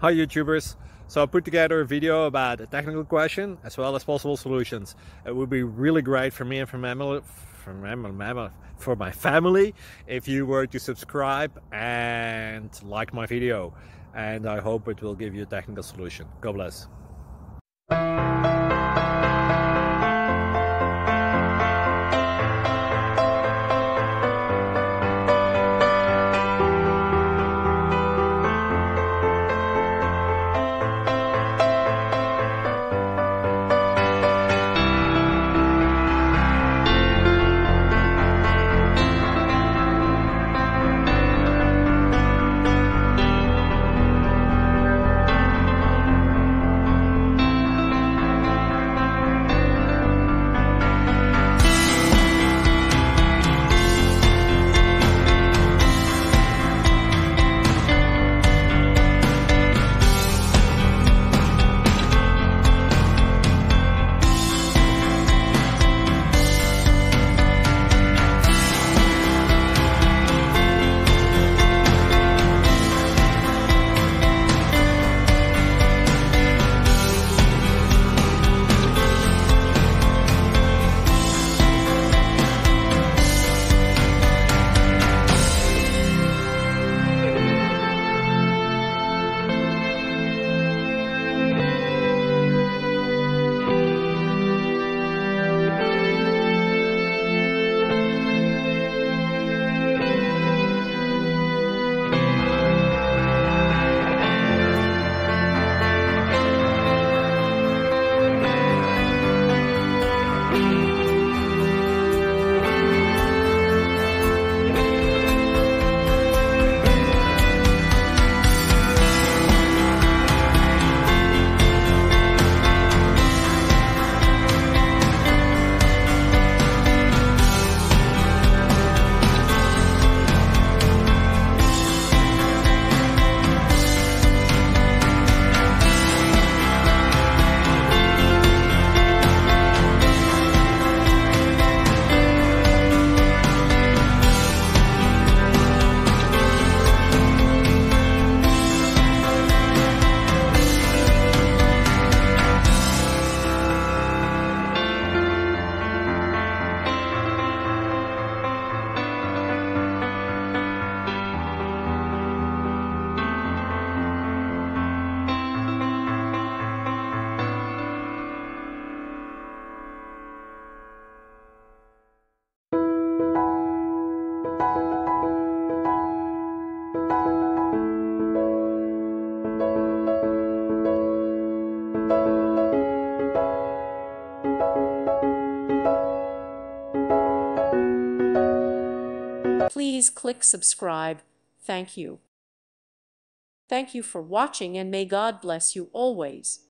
Hi YouTubers! So I put together a video about a technical question as well as possible solutions. It would be really great for me and for my family if you were to subscribe and like my video, and I hope it will give you a technical solution. God bless. Please click subscribe. Thank you. Thank you for watching, and may God bless you always.